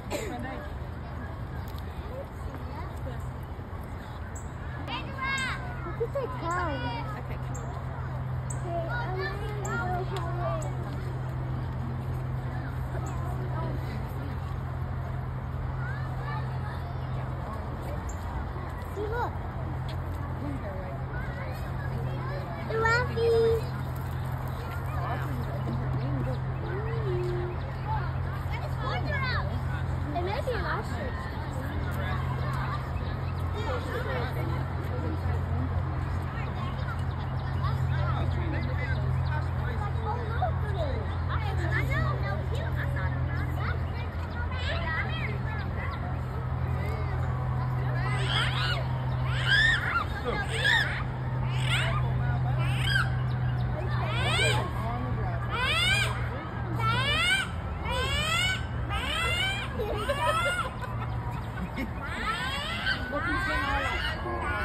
Look at the cow. Okay, come on. See, look. Giraffes. It may be an ostrich. What can you say now?